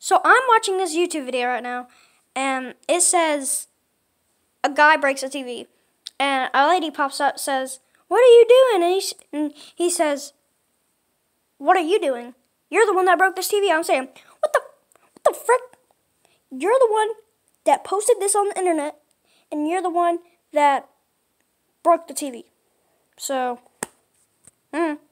So I'm watching this YouTube video right now, and it says a guy breaks a TV, and a lady pops up, says, "What are you doing?" And he says, "What are you doing? You're the one that broke this TV." I'm saying, what the frick? You're the one that posted this on the internet, and you're the one that broke the TV. So,